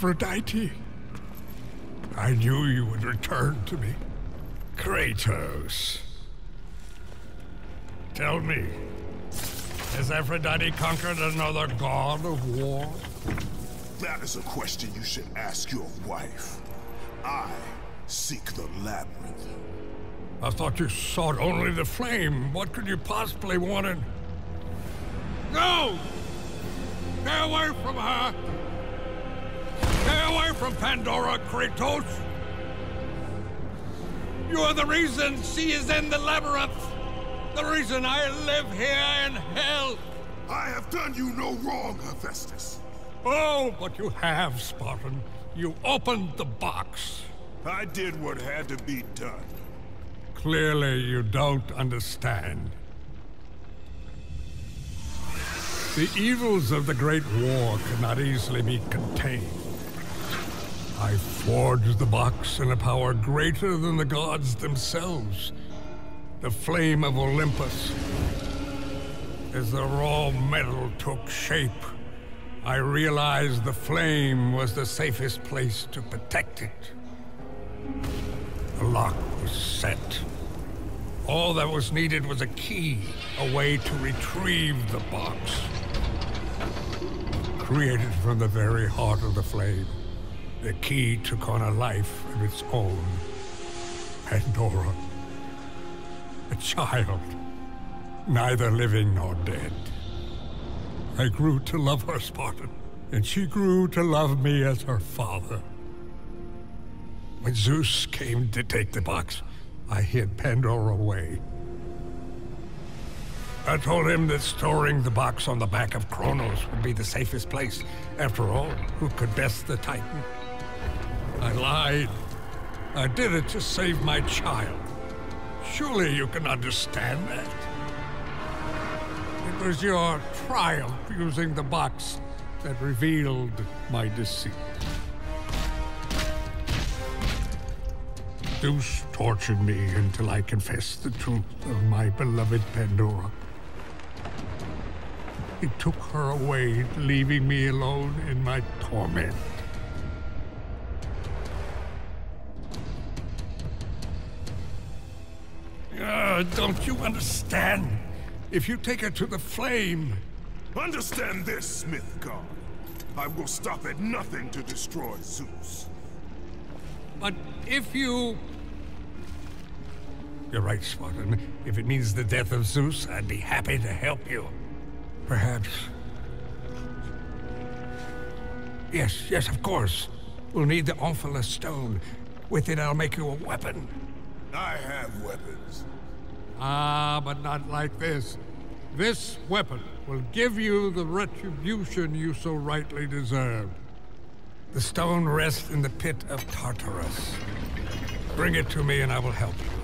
Aphrodite. I knew you would return to me. Kratos. Tell me, has Aphrodite conquered another god of war? That is a question you should ask your wife. I seek the labyrinth. I thought you sought only the flame. What could you possibly want in... No! Stay away from her! Stay away from Pandora, Kratos! You are the reason she is in the labyrinth! The reason I live here in hell! I have done you no wrong, Hephaestus. Oh, but you have, Spartan. You opened the box. I did what had to be done. Clearly, you don't understand. The evils of the Great War cannot easily be contained. I forged the box in a power greater than the gods themselves. The flame of Olympus. As the raw metal took shape, I realized the flame was the safest place to protect it. The lock was set. All that was needed was a key, a way to retrieve the box. Created from the very heart of the flame, the key took on a life of its own. Pandora. A child, neither living nor dead. I grew to love her, Spartan, and she grew to love me as her father. When Zeus came to take the box, I hid Pandora away. I told him that storing the box on the back of Kronos would be the safest place. After all, who could best the Titan? I lied. I did it to save my child. Surely you can understand that. It was your triumph using the box that revealed my deceit. Zeus tortured me until I confessed the truth of my beloved Pandora. He took her away, leaving me alone in my torment. Don't you understand? If you take her to the flame... Understand this, Smith God. I will stop at nothing to destroy Zeus. But if you... You're right, Spartan. If it means the death of Zeus, I'd be happy to help you. Perhaps. Yes, of course. We'll need the Omphalos stone. With it, I'll make you a weapon. I have weapons. Ah, but not like this. This weapon will give you the retribution you so rightly deserve. The stone rests in the pit of Tartarus. Bring it to me and I will help you.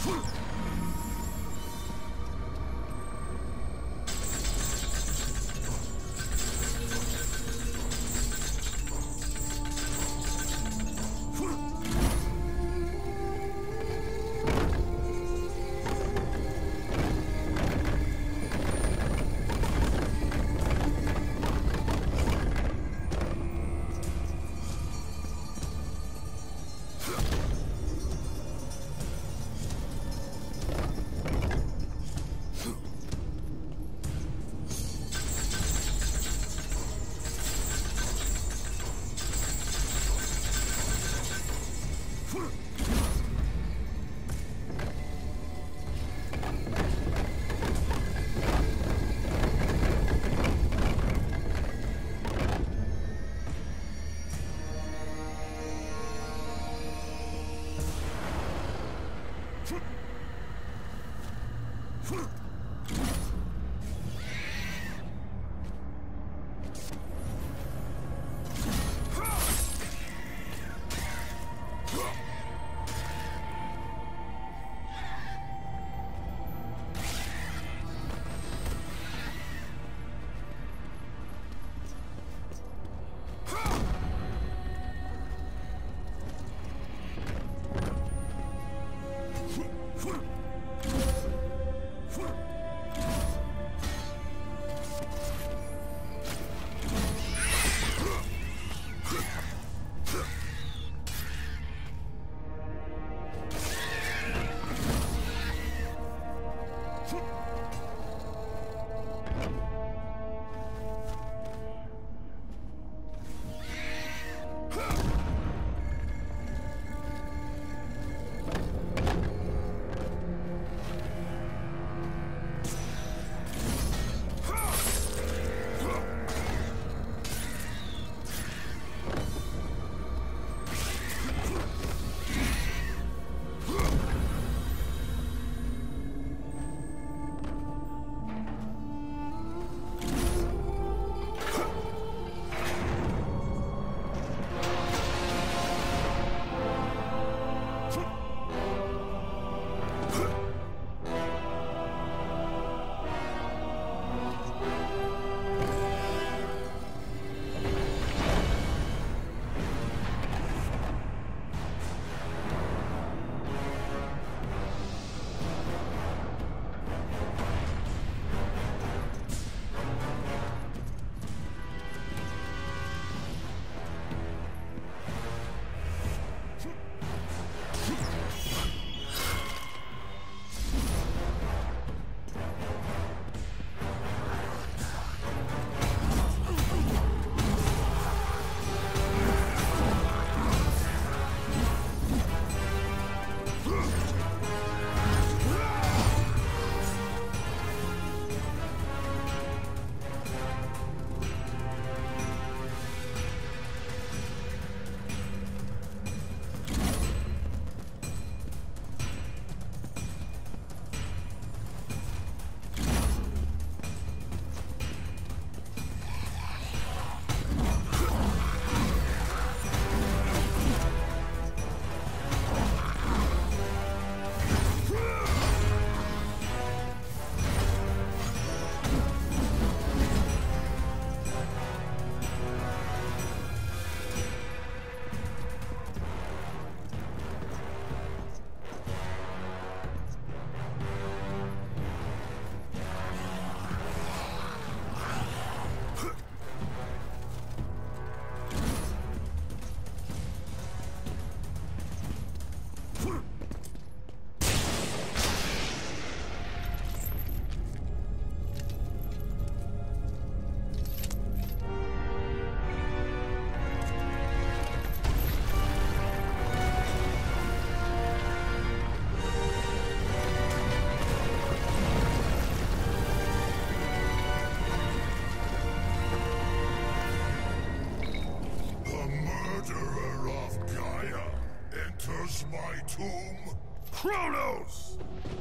Kronos!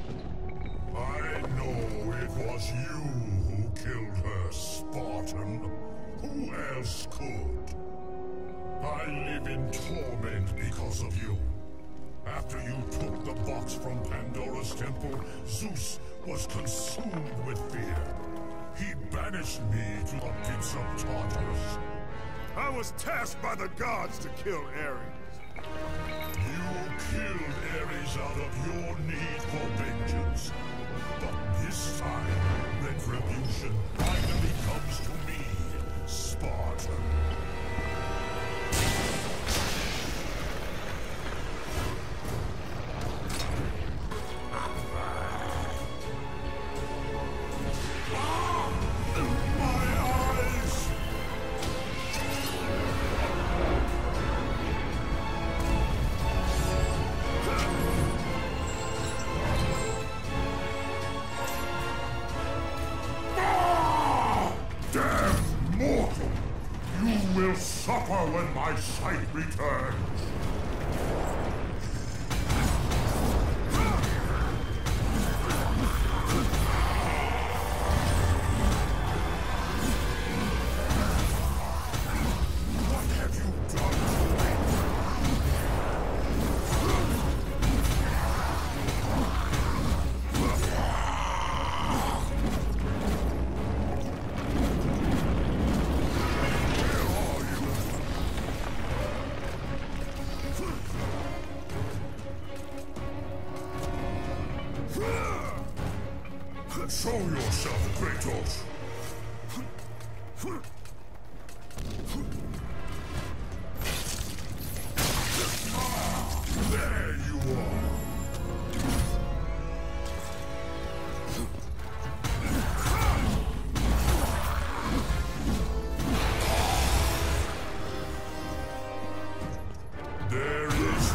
I know it was you who killed her, Spartan. Who else could? I live in torment because of you. After you took the box artifacts from Pandora's temple, Zeus was consumed with fear. He banished me to the pits of Tartarus. I was tasked by the gods to kill Ares. You killed Ares out of your need for vengeance. But this time, retribution finally comes to me, Spartan. Suffer when my sight returns. What have you done to me? Show yourself, Kratos! There you are! There is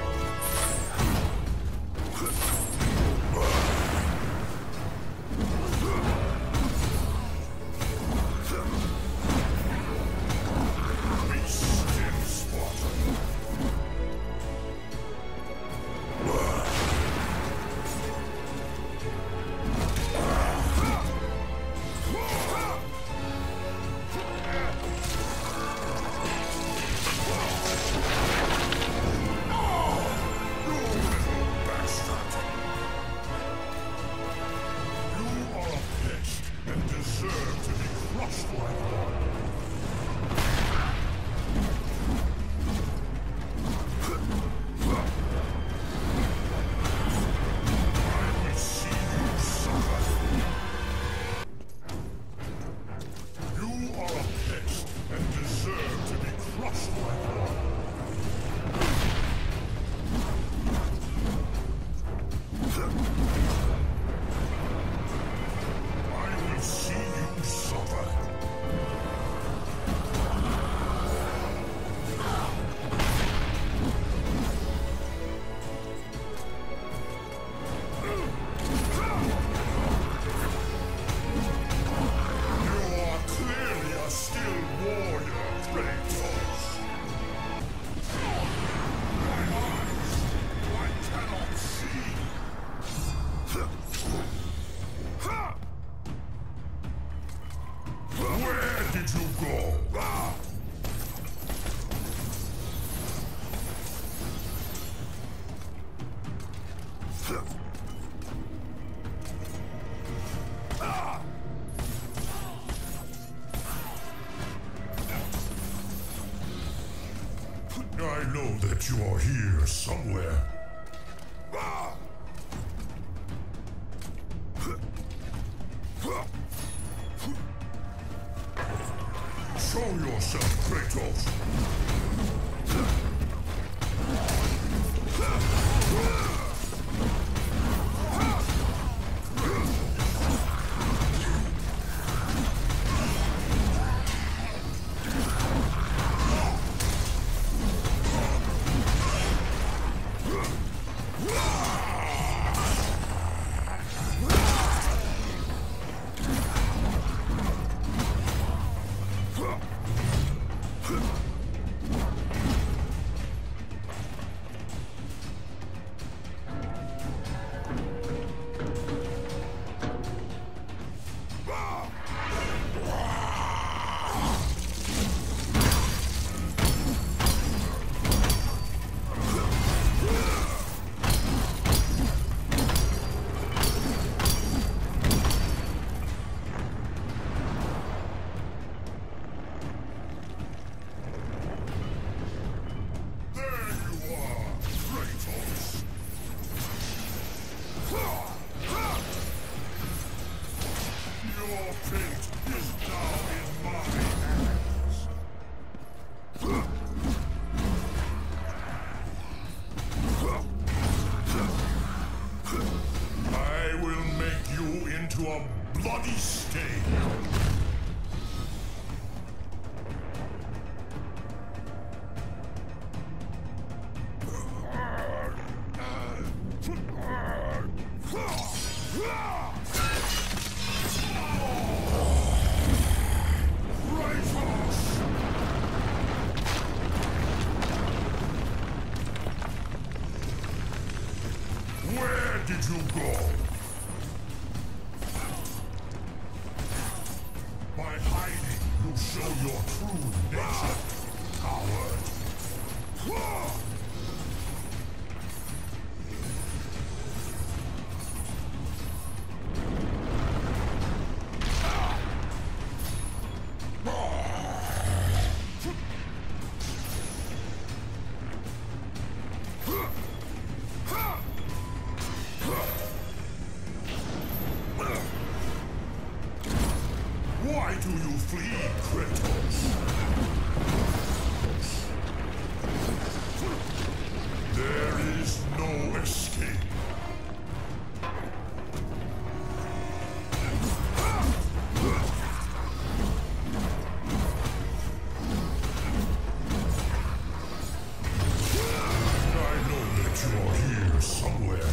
I know that you are here somewhere. Show yourself, Kratos! bloody stain. Where did you go? By hiding, you show your true nature, coward. Why do you flee, Kratos? There is no escape. I know that you're here somewhere.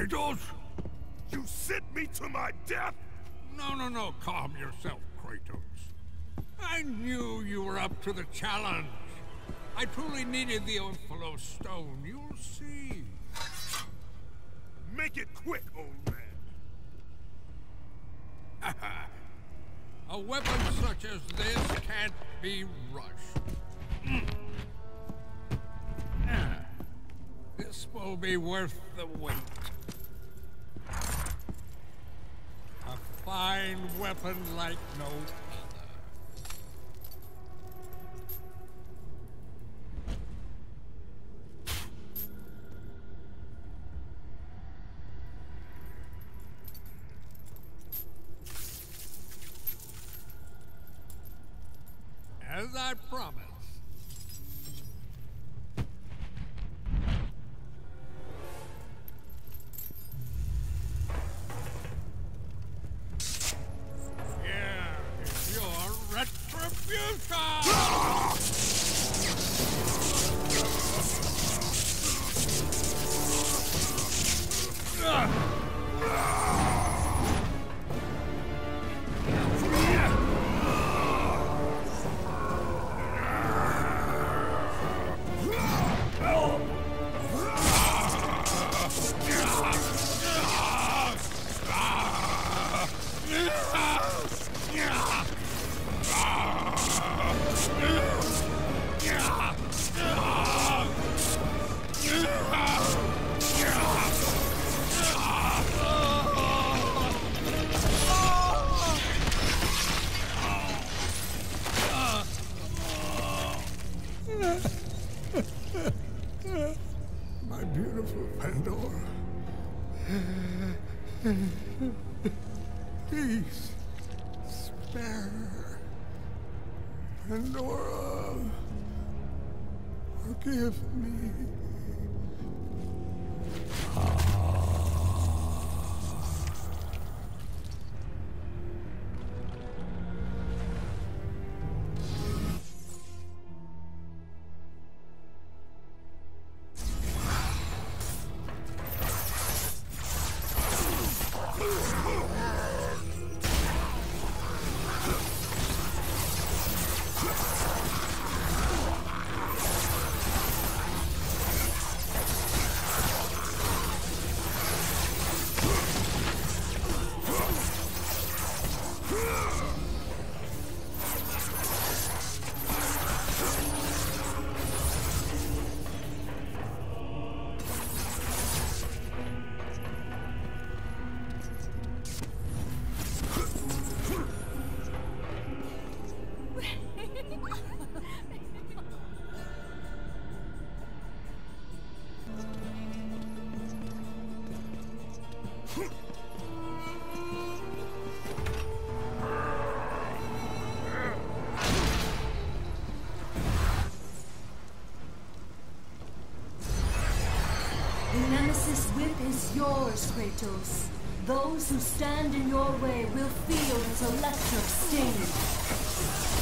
Kratos? You sent me to my death? No, calm yourself, Kratos. I knew you were up to the challenge. I truly needed the Ophalo stone, you'll see. Make it quick, old man. A weapon such as this can't be rushed. This will be worth the wait. A fine weapon like no other. As I promised. Here is your retribution! My beautiful Pandora. Please, spare her. Pandora, forgive me. The Nemesis whip is yours, Kratos. Those who stand in your way will feel its electric sting.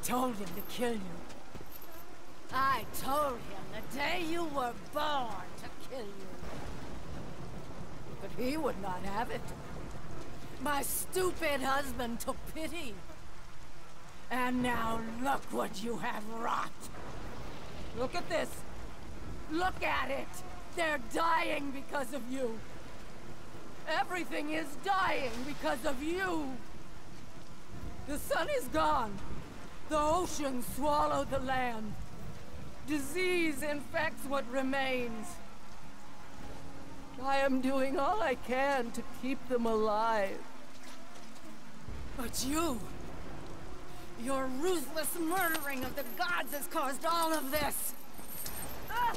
told him to kill you. I told him the day you were born to kill you. But he would not have it. My stupid husband took pity. And now look what you have wrought. Look at this. Look at it. They're dying because of you. Everything is dying because of you. The sun is gone. The ocean swallowed the land. Disease infects what remains. I am doing all I can to keep them alive. But you... your ruthless murdering of the gods has caused all of this! Ah!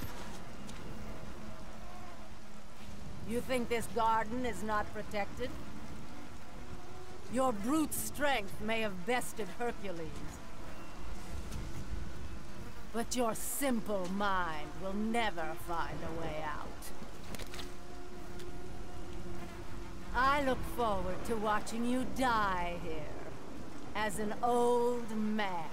You think this garden is not protected? Your brute strength may have bested Hercules. But your simple mind will never find a way out. I look forward to watching you die here, as an old man.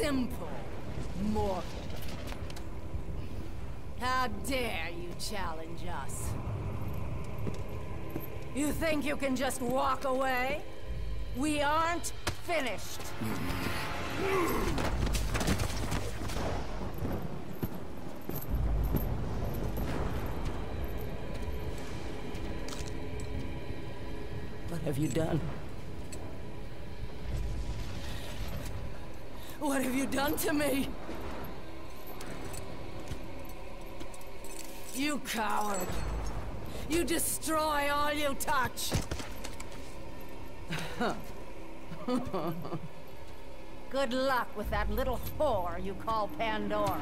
simple mortal. How dare you challenge us? You think you can just walk away? We aren't finished. What have you done? What have you done to me? You coward! You destroy all you touch! Good luck with that little whore you call Pandora.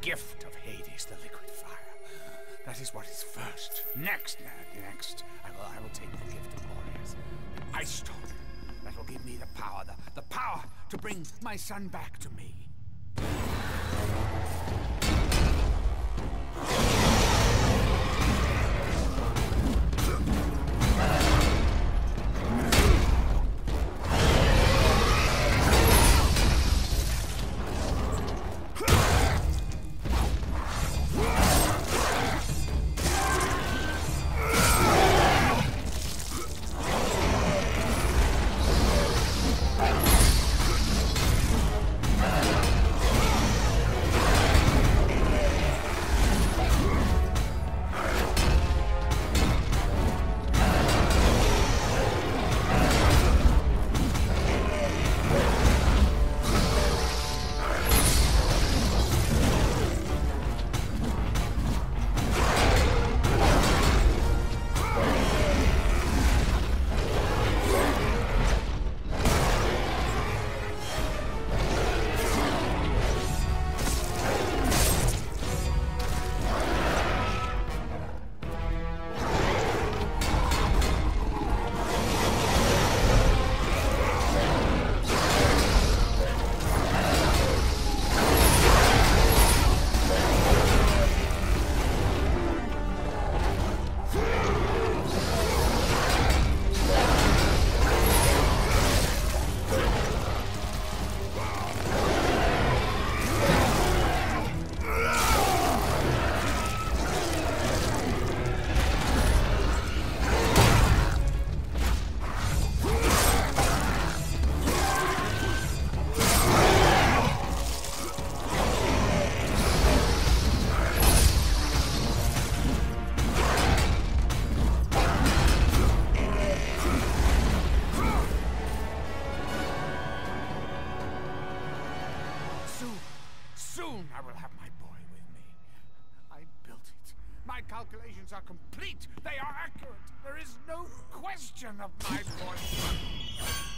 gift of Hades, the liquid fire. That is what is first. Next, I will take the gift of Boreas, the Ice Stone. That will give me the power to bring my son back to me. Soon I will have my boy with me. I built it. My calculations are complete. They are accurate. There is no question of my boy.